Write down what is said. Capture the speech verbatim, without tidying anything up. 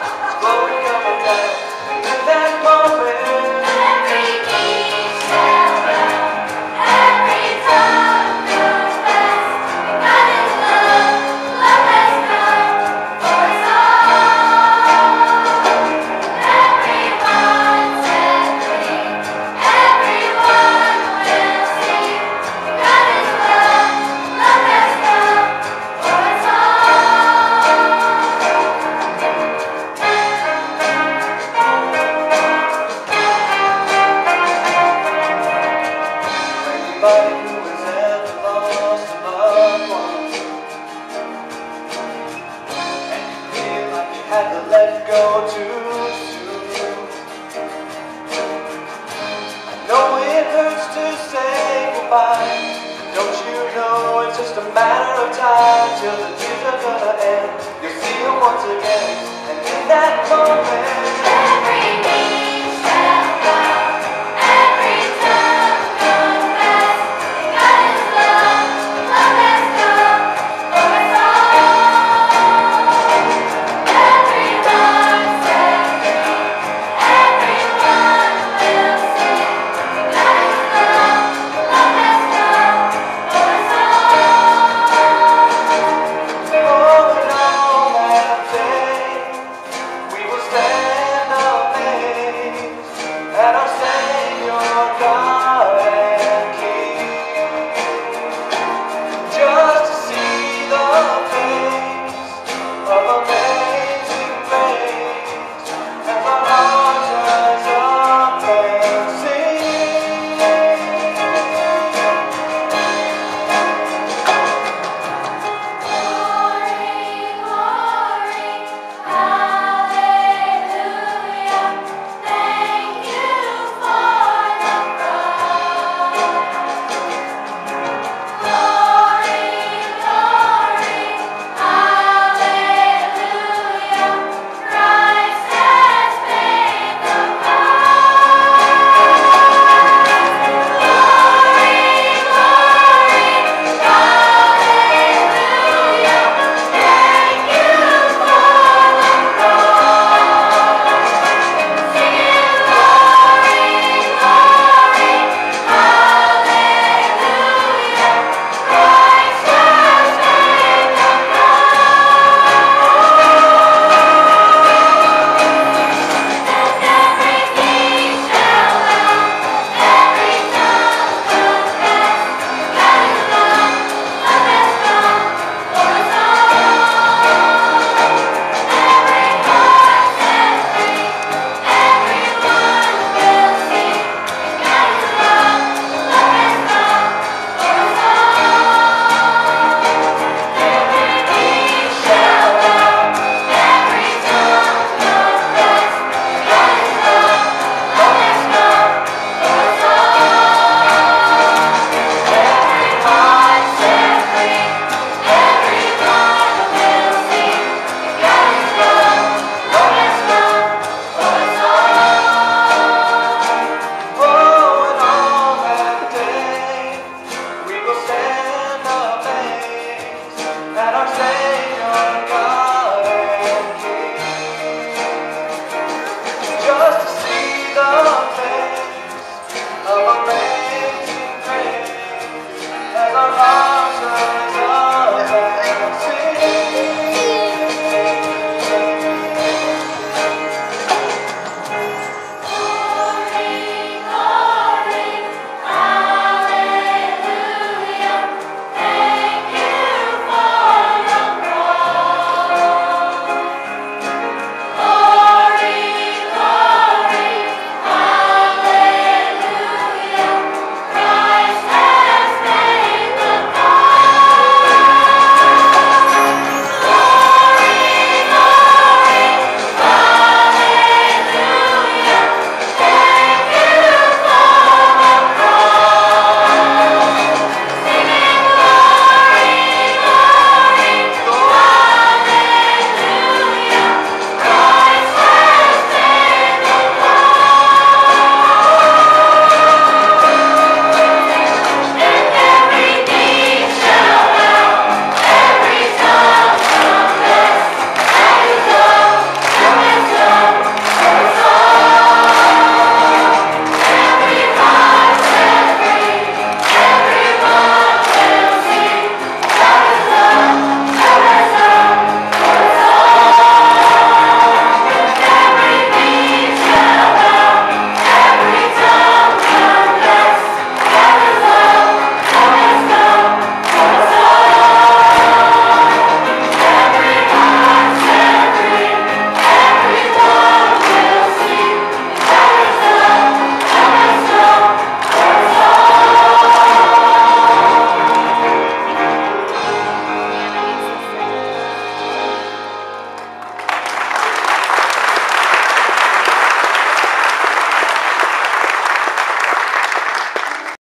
it's flowing up and down. And in that moment, every knee shall bow, every tongue confess that God is love, love has come for us all. Everyone set free, everyone will see that God is love, love has come for us all. anybody who has ever lost a loved one, and you feel like you had to let go too soon. I know it hurts to say goodbye. Don't you know it's just a matter of time till the tears are gonna end. You'll see her once again, and in that moment